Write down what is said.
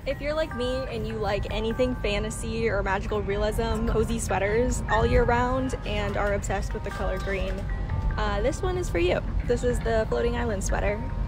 If you're like me and you like anything fantasy or magical realism, cozy sweaters all year round, and are obsessed with the color green, this one is for you. This is the Floating Island sweater.